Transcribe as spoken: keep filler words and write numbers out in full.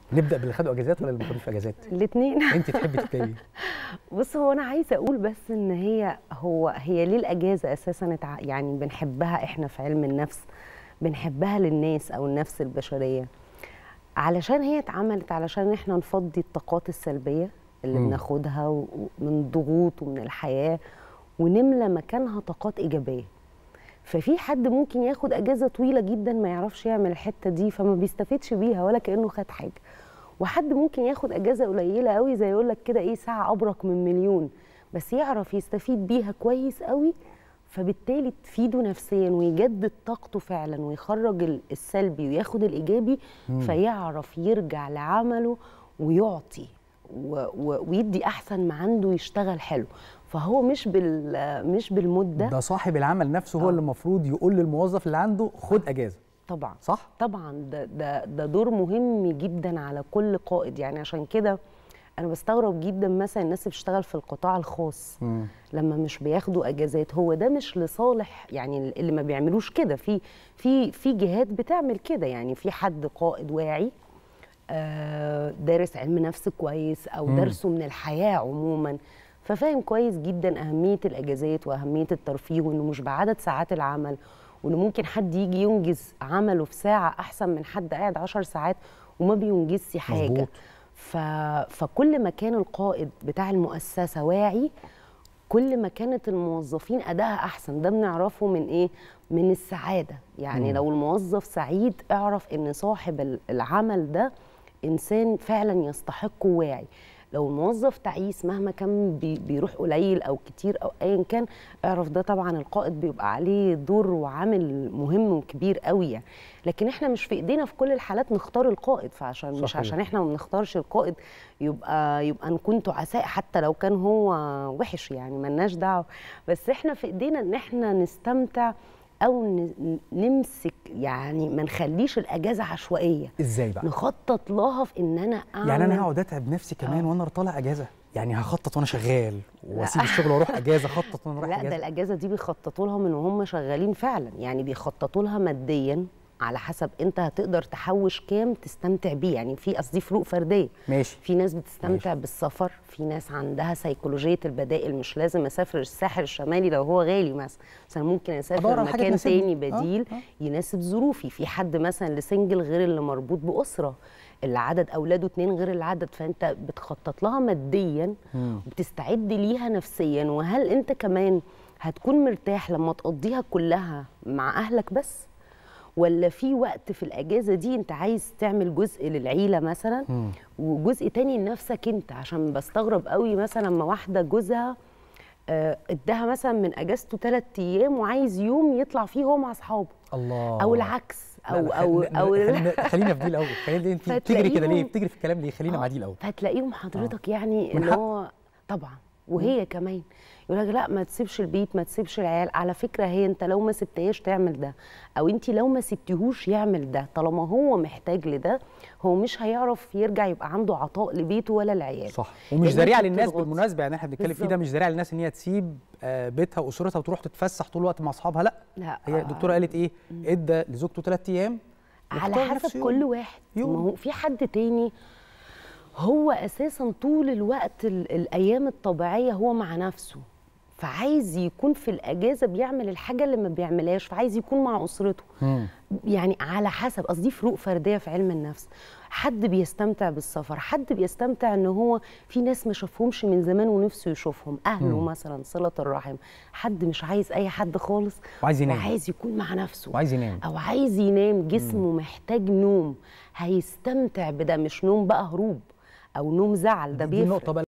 نبدا باللي خدوا اجازات ولا اللي ما خدوش اجازات؟ الاثنين. انت تحبي تبتدي؟ بص، هو انا عايزه اقول بس ان هي هو هي ليه الاجازه اساسا يعني بنحبها احنا في علم النفس، بنحبها للناس او النفس البشريه علشان هي اتعملت علشان احنا نفضي الطاقات السلبيه اللي م. بناخدها من ضغوط ومن الحياه ونملى مكانها طاقات ايجابيه. ففي حد ممكن ياخد اجازه طويله جدا ما يعرفش يعمل الحته دي فما بيستفيدش بيها ولا كانه خد حاجه، وحد ممكن ياخد اجازه قليله قوي زي يقول لك كده ايه ساعه ابرك من مليون، بس يعرف يستفيد بيها كويس قوي، فبالتالي تفيده نفسيا ويجدد طاقته فعلا ويخرج السلبي وياخد الايجابي، مم. فيعرف يرجع لعمله ويعطي ويدي احسن ما عنده ويشتغل حلو. فهو مش بال مش بالمده، ده صاحب العمل نفسه هو اللي المفروض يقول للموظف اللي عنده خد اجازه. طبعا صح؟ طبعا ده ده ده دور مهم جدا على كل قائد. يعني عشان كده انا بستغرب جدا مثلا الناس اللي بتشتغل في القطاع الخاص م. لما مش بياخدوا اجازات. هو ده مش لصالح يعني اللي ما بيعملوش كده، في في في جهات بتعمل كده. يعني في حد قائد واعي آه دارس علم نفس كويس او م. درسه من الحياه عموما، ففاهم كويس جدا اهميه الاجازات واهميه الترفيه، وانه مش بعدد ساعات العمل، وانه ممكن حد يجي ينجز عمله في ساعه احسن من حد قاعد عشر ساعات وما بينجزش حاجه. مزبوط. ف... فكل ما كان القائد بتاع المؤسسه واعي كل ما كانت الموظفين ادائها احسن. ده بنعرفه من ايه؟ من السعاده. يعني م. لو الموظف سعيد اعرف ان صاحب العمل ده انسان فعلا يستحق واعي. لو الموظف تعيس مهما كان بي بيروح قليل او كتير او ايا كان، اعرف ده طبعا القائد بيبقى عليه دور وعامل مهم وكبير قوي يعني. لكن احنا مش في ايدينا في كل الحالات نختار القائد، فعشان صحيح. مش عشان احنا ما بنختارش القائد يبقى يبقى نكون تعساء حتى لو كان هو وحش، يعني ملناش دعوه. بس احنا في ايدينا ان احنا نستمتع او نمسك، يعني ما نخليش الاجازه عشوائيه. ازاي بقى؟ نخطط لها في ان انا اعمل، يعني انا هقعد اتعب نفسي كمان أوه. وانا طالع اجازه؟ يعني هخطط وانا شغال واسيب الشغل واروح اجازه، اخطط وانا رايح لا اجازه؟ ده الاجازه دي بيخططوا لها من وهم شغالين فعلا. يعني بيخططوا لها ماديا على حسب انت هتقدر تحوش كام تستمتع بيه. يعني في قصدي فروق فرديه. ماشي. في ناس بتستمتع ماشي. بالسفر، في ناس عندها سيكولوجيه البدائل، مش لازم اسافر الساحل الشمالي لو هو غالي مثلا، بس انا ممكن اسافر مكان تاني بديل آه. آه. يناسب ظروفي. في حد مثلا اللي سنجل غير اللي مربوط باسره، اللي عدد اولاده اتنين غير العدد، فانت بتخطط لها ماديا مم. وبتستعد ليها نفسيا. وهل انت كمان هتكون مرتاح لما تقضيها كلها مع اهلك بس، ولا في وقت في الاجازه دي انت عايز تعمل جزء للعيله مثلا مم. وجزء تاني لنفسك انت؟ عشان بستغرب قوي مثلا لما واحده جوزها آه اداها مثلا من اجازته ثلاث ايام وعايز يوم يطلع فيه هو مع اصحابه، الله، او العكس، او لا او او خلينا, خلينا في دي الاول. خلينا انت بتجري كده ليه؟ بتجري في الكلام ليه؟ خلينا مع دي الاول. فتلاقيهم حضرتك آه. يعني اللي هو طبعا وهي مم. كمان يقول لك لا ما تسيبش البيت، ما تسيبش العيال. على فكره هي انت لو ما سبتهاش تعمل ده، او انت لو ما سبتيهوش يعمل ده، طالما هو محتاج لده هو مش هيعرف يرجع يبقى عنده عطاء لبيته ولا العيال. صح. ومش ذريعه للناس بالمناسبه. يعني احنا بنتكلم فيه ده مش ذريعه للناس ان هي تسيب بيتها واسرتها وتروح تتفسح طول الوقت مع اصحابها. لا, لا. هي الدكتوره قالت ايه؟ ادى لزوجته ثلاث ايام على حسب كل واحد. ما هو في حد تاني هو اساسا طول الوقت الايام الطبيعيه هو مع نفسه، فعايز يكون في الاجازه بيعمل الحاجه اللي ما بيعملهاش، فعايز يكون مع اسرته. مم. يعني على حسب، قصدي فروق فرديه في علم النفس. حد بيستمتع بالسفر، حد بيستمتع ان هو في ناس ما شافهمش من زمان ونفسه يشوفهم، اهله مم. مثلا صله الرحم. حد مش عايز اي حد خالص وعايز ينام، وعايز يكون مع نفسه، وعايز ينام او عايز ينام، جسمه مم. محتاج نوم، هيستمتع بده. مش نوم بقى هروب او نوم زعل، ده بيفرق.